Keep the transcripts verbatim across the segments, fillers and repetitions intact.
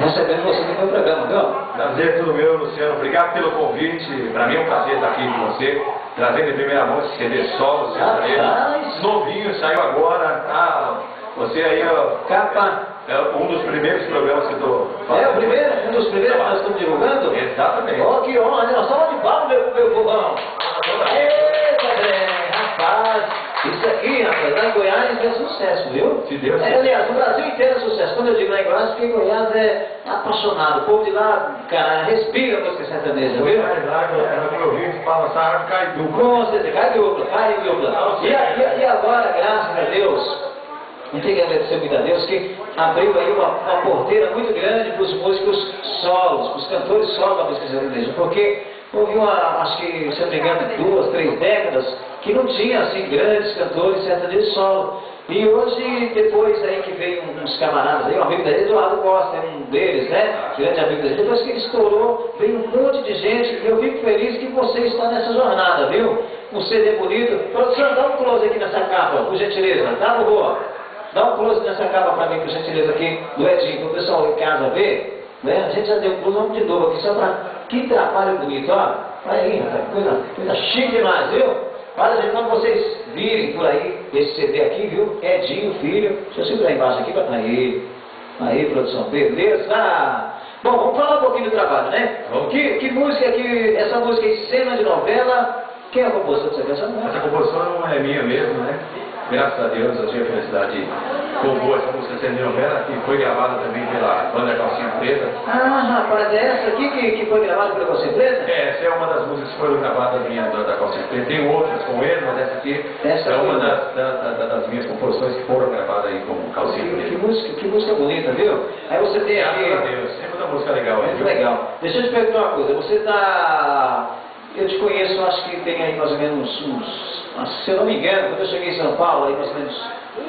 recebendo você no meu programa, viu? Prazer tudo meu, Luciano. Obrigado pelo convite. Para mim é um prazer estar aqui com você, trazendo em primeira mão esse C D solo, sertanejo. Novinho, saiu agora. Ah, você aí, ó, Capa. É um dos primeiros programas que eu estou fazendo. É o primeiro? Um dos primeiros que nós estamos divulgando? Exatamente. Ó, que honra, né? Nós estamos de palma, meu, meu povão. Eita, bem, rapaz. Isso aqui, rapaz, lá em Goiás é sucesso, viu? Se Deus é, aliás, no Brasil inteiro é sucesso. Quando eu digo lá em Goiás, porque Goiás é apaixonado. O povo de lá, cara, respira a música sertaneja, viu? Mas lá, era como eu vi, fala, essa árvore cai dupla. Com certeza, cai dupla, cai dupla. E, e, e agora, graças a Deus, não tem que agradecer muito a Deus, que abriu aí uma, uma porteira muito grande para os músicos solos, para os cantores solos da música sertaneja, porque houve uma, acho que, se eu não me engano, duas, três décadas, que não tinha, assim, grandes cantores sertanejos solo. E hoje, depois aí que veio uns camaradas aí, um amigo da gente, Eduardo Costa, é um deles, né, grande amigo da gente, depois que ele estourou, veio um monte de gente, e eu fico feliz que você está nessa jornada, viu? Um C D bonito. Produção, dá um close aqui nessa capa, por gentileza, dá no boa. Dá um close nessa capa para mim, por gentileza, aqui, do Edinho, para o pessoal em casa ver. Né? A gente já deu um close, vamos de novo aqui, só para... Que trabalho bonito, ó. Olha aí, rapaz, coisa, coisa chique demais, viu? Olha, gente, quando vocês virem por aí esse C D aqui, viu? Edinho, filho. Deixa eu segurar embaixo aqui, para... Aí, aí, produção, beleza? Bom, vamos falar um pouquinho do trabalho, né? Que, que música, que, essa música aí, cena de novela... Quem é a composição dessa canção? Essa composição é minha mesmo, né? Graças a Deus eu tive a felicidade de compor essa música sendo novela, que foi gravada também pela banda Calcinha Preta. Ah, rapaz, é essa aqui que, que foi gravada pela Calcinha Preta? É, essa é uma das músicas que foram gravadas minhas da, da Calcinha Preta. Tem outras com ele, mas essa aqui essa é uma das, da, da, das minhas composições que foram gravadas aí com Calcinha que, Preta. Que música, que música bonita, viu? Aí você tem aqui... Graças a Deus, sempre uma música legal aí. Muito legal. Deixa eu te perguntar uma coisa, você tá... Eu te conheço, acho que tem aí mais ou menos uns... Se eu não me engano, quando eu cheguei em São Paulo, aí mais ou menos...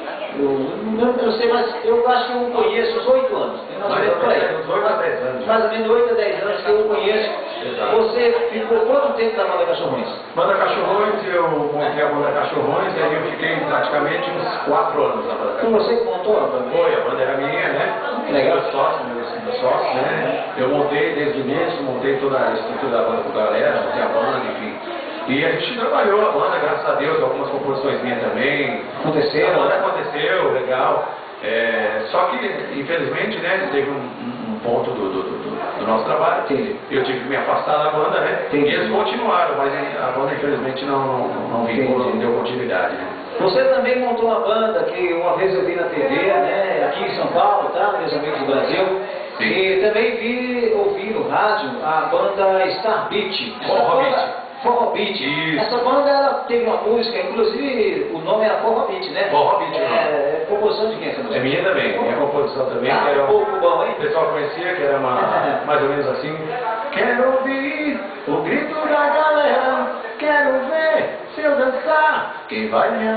Eu não, eu não sei, mas eu acho que eu conheço uns oito anos. Tem mais ou menos por aí. Uns oito a dez anos. Mais ou menos oito a dez anos que eu conheço. Exato. Você ficou quanto tempo na banda Cachorrões? Banda Cachorrões, eu montei a banda Cachorrões, aí eu fiquei praticamente uns quatro anos na banda Foi Cachorrões. você que montou a banda? Foi, a banda era minha, né? Legal. Meus sócios, meus, meus sócios, né? Eu montei desde o início, montei toda a estrutura da banda com a galera, montei a banda, enfim. E a gente trabalhou a banda, graças a Deus, algumas composições minhas também. Aconteceram? A banda aconteceu, legal. É, só que, infelizmente, né, teve um, um ponto do, do, do, do nosso trabalho. Entendi. Eu tive que me afastar da banda, né? Entendi. E eles continuaram, mas a banda, infelizmente, não, não, não vingou, não deu continuidade, né? Você também montou uma banda que uma vez eu vi na T V, né, aqui em São Paulo, tá, meus amigos do Brasil. Sim. E também vi, ouvi no rádio a banda Star Beat. Forró Beat. Forró Beat. Isso. Essa banda ela teve uma música, inclusive o nome era Forró Beat, né? Forró Beat, é, é composição de quem essa música? É minha também, minha composição também, Ah, que era um pouco bom, hein? o pessoal conhecia, que era uma, mais ou menos assim. Quero ouvir o grito da galera, quero ver se eu dançar, quem vai me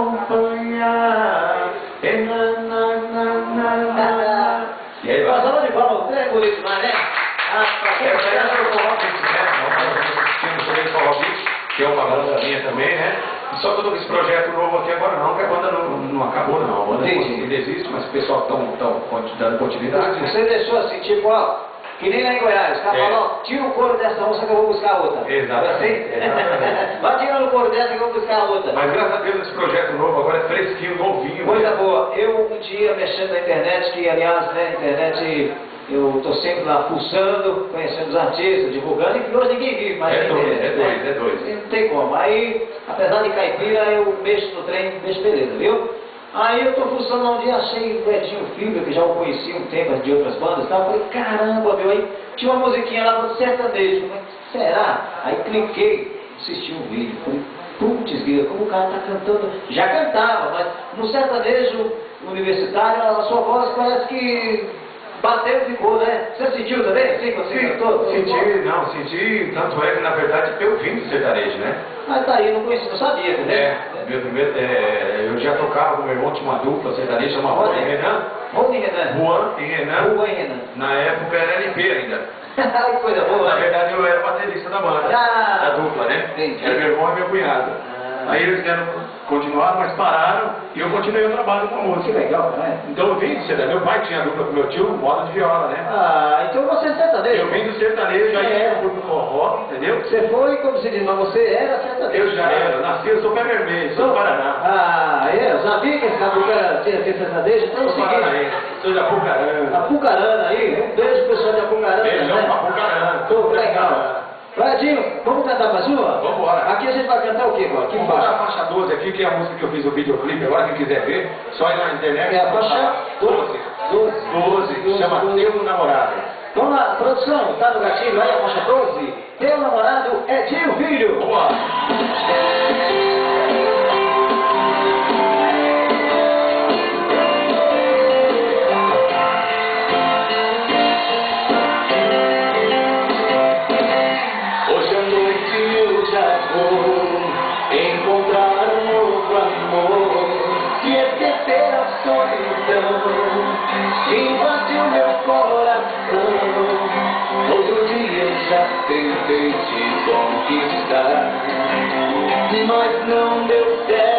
acompanhar. E na, na, na, na, na. E aí vai. Passava de palma, é bonito demais, né? Ah, Essa aí era o Forró Beat, né? Nós tínhamos o Forró Beat, que é uma banda minha também, né? E só que eu tô com esse projeto novo aqui agora não, que a banda não, não acabou não. A banda ainda existe, mas o pessoal estão dando continuidade. Você deixou assim, tipo, ó, que nem lá em Goiás, o cara É. falou, tira o couro dessa música que eu vou buscar outra. Exatamente, Assim? exatamente. Vai tirando o couro dessa que eu vou buscar outra. Mas graças a Deus esse projeto novo agora é fresquinho, novinho. Coisa né? boa. Eu um dia mexendo na internet, que aliás, né, a internet eu estou sempre lá pulsando, conhecendo os artistas, divulgando, e que hoje ninguém vive mais É na dois, internet, é dois, né? é dois. Não tem como. Aí, apesar de caipira, eu mexo no trem, mexo beleza, viu? Aí eu estou fuçando lá um dia, achei o Edinho Filho, que já o conhecia um tempo de outras bandas e tal. Falei, caramba, meu, aí tinha uma musiquinha lá do sertanejo. Falei, será? Aí cliquei, assisti um vídeo. Falei, putz, Guilherme, como o cara tá cantando. Já cantava, mas no sertanejo universitário, a sua voz parece que bateu e ficou, né? Você sentiu também, assim, quando você cantou? Senti, não, senti, tanto é que na verdade eu vim do sertanejo, né? Ah, tá aí, não conhecia, não sabia, né? É, meu primeiro, é, eu já tocava com meu irmão, tinha uma dupla sertaneja, chamava Juan e Renan. Rony Renan. Juan e Renan. Juan e Renan. Na época era L P ainda. Que coisa boa, Na né? verdade eu era baterista da banda, Ah, da dupla, né? entendi. Era meu irmão e meu cunhado. Ah. Aí eles deram continuaram, mas pararam e eu continuei o trabalho com a Que música. legal, né? Então eu vim do sertanejo, meu pai tinha dupla com meu tio, moda de viola, né? Ah, então você é sertanejo. Eu vim do sertanejo, aí É. eu fui pro forró, entendeu? Você foi, como se diz, mas você era sertanejo. Eu já era, eu nasci, eu sou pé vermelho, sou do Paraná. Ah, é? Eu sabia que esse Apucarana tinha que ser sertanejo. Então é o Sou seguinte, paranaense, sou de Apucarana. Apucarana aí, um beijo pro pessoal de Apucarana. Beijão né? pra Apucarana. Pô, que legal. Bradinho, vamos cantar mais uma? Vambora. Aqui a gente vai cantar o quê agora? Aqui Vamos botar embaixo. a faixa doze aqui, que é a música que eu fiz o videoclipe agora, quem quiser ver, só ir na internet. É a faixa doze. doze. doze, chama Teu Namorado. Vamos lá, produção, tá no gatilho aí, a faixa doze. Teu namorado é Tio Filho. Vambora. Hoje à noite eu já vou encontrar um novo amor e esquecer a solidão que invadiu meu coração. Outro dia eu já tentei te conquistar, mas não deu certo.